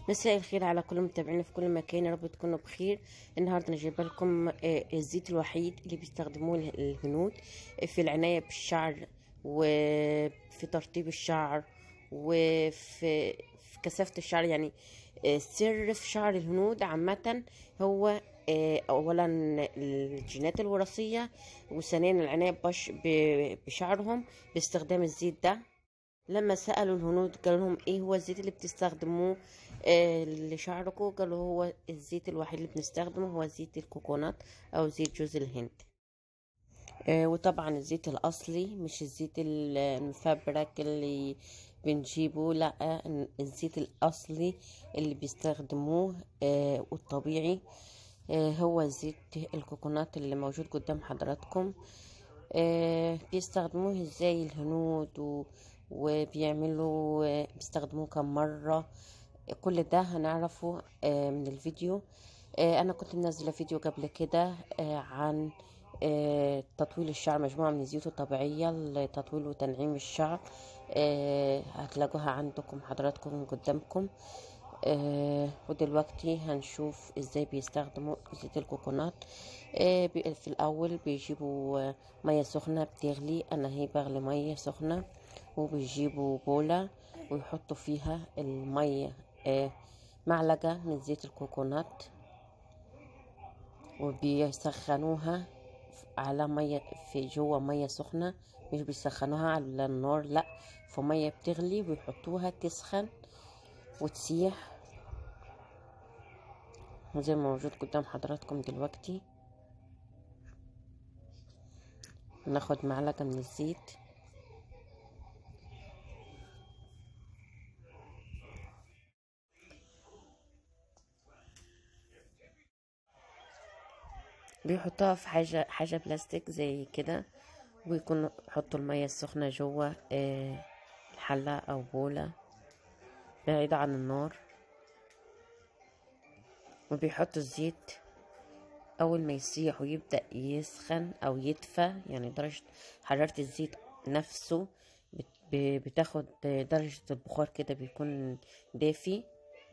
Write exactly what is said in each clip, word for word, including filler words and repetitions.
مساء الخير على كل متابعينا في كل مكان، يا رب تكونوا بخير. النهارده انا جايبه لكم آه، الزيت الوحيد اللي بيستخدموه الهنود في العنايه بالشعر، وفي ترطيب الشعر، وفي في كثافه الشعر. يعني آه، السر في شعر الهنود عامه هو آه، اولا الجينات الوراثيه، وثانيا العنايه بش- ب- بشعرهم باستخدام الزيت ده. لما سألوا الهنود قالوا لهم ايه هو الزيت اللي بتستخدموه آه لشعركم، قالوا هو الزيت الوحيد اللي بنستخدمه هو زيت الكوكونات او زيت جوز الهند. آه وطبعا الزيت الاصلي، مش الزيت المفبرك اللي بنجيبه، لا، الزيت الاصلي اللي بيستخدموه آه والطبيعي آه هو زيت الكوكونات اللي موجود قدام حضراتكم. آه بيستخدموه ازاي الهنود و... وبيعملوا آه بيستخدموه كم مرة؟ كل ده هنعرفه آه من الفيديو. آه انا كنت منزلة فيديو قبل كده آه عن آه تطويل الشعر، مجموعة من الزيوت الطبيعية لتطويل وتنعيم الشعر. آه هتلاقوها عندكم حضراتكم قدامكم. آه ودلوقتي هنشوف ازاي بيستخدموا زيت الكوكونات. آه بي- في الاول بيجيبوا آه ميه سخنه بتغلي، انا هي بغلي ميه سخنه، وبيجيبوا بوله ويحطوا فيها الميه، آه معلقه من زيت الكوكونات، وبيسخنوها على ميه في جوه ميه سخنه، مش بيسخنوها على النار، لا، في ميه بتغلي ويحطوها تسخن وتسيح زي ما موجود قدام حضراتكم دلوقتي. ناخد معلقة من الزيت، بيحطوها في حاجة حاجة بلاستيك زي كده، ويكونوا يحطوا المية السخنة جوه آه، الحلة أو بولة بعيدة عن النار، وبيحطوا الزيت. أول ما يسيح ويبدأ يسخن أو يدفى، يعني درجة حرارة الزيت نفسه بت- ب- بتاخد درجة البخار كده، بيكون دافي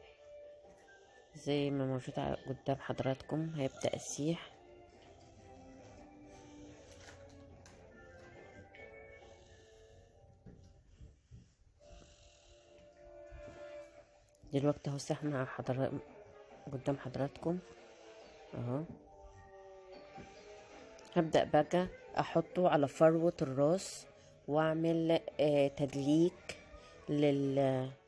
زي ما موجود ع- قدام حضراتكم. هيبدأ يسيح. دلوقتي اهو ساح مع حضر قدام حضراتكم اهو. هبدأ بقى احطه على فروة الراس، واعمل آه تدليك لل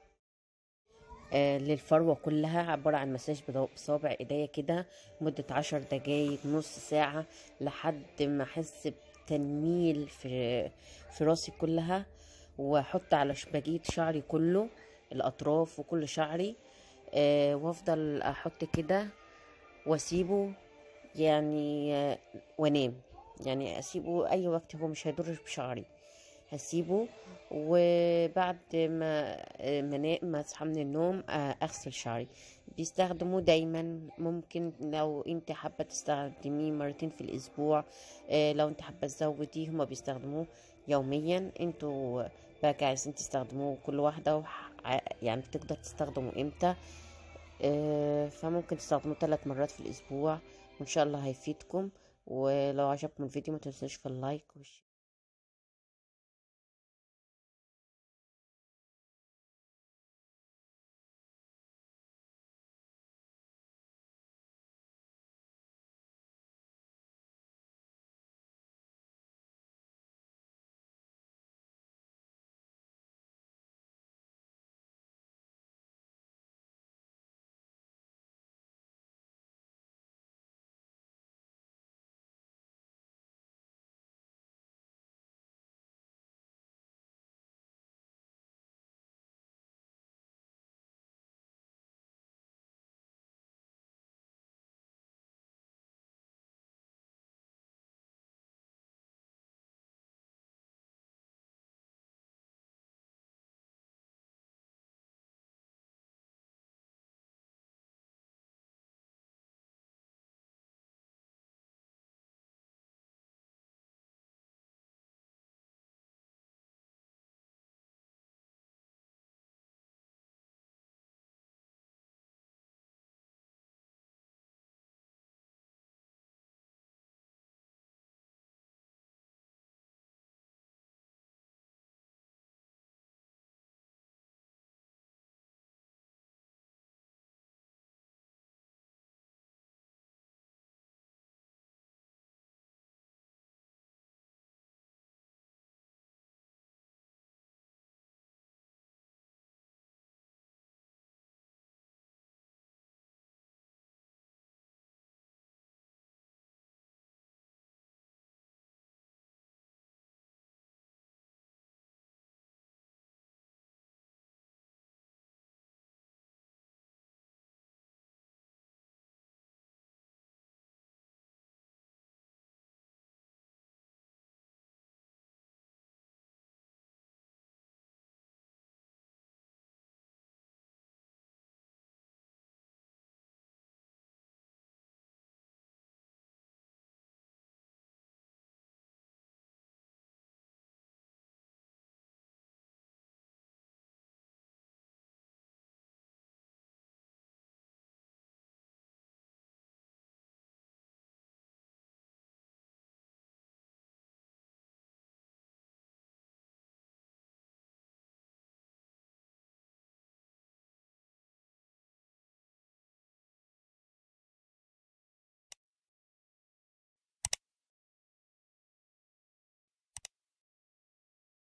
آه للفروة كلها، عبارة عن مساج بضو- بصابع ايديا كده مدة عشر دقايق، نص ساعة، لحد ما احس بتنميل في في راسي كلها، واحط على ش- بقية شعري كله، الاطراف وكل شعري. آه وافضل احط كده واسيبه، يعني آه، وانام. يعني اسيبه اي وقت، هو مش هيضر بشعري، هسيبه. وبعد ما آه، ما انام، ما اصحى من النوم، آه، اغسل شعري. بيستخدموه دايما، ممكن لو انت حابه تستخدميه مرتين في الاسبوع. آه، لو انت حابه تزوديه، هما بيستخدموه يوميا. انتوا بقى عايزين تستخدموه كل واحده وح- يعني بتقدر تستخدمه امتى. آه، فممكن تستخدموه ثلاث مرات في الأسبوع، وإن شاء الله هيفيدكم. ولو عجبكم الفيديو ما تنسوش في اللايك والشير.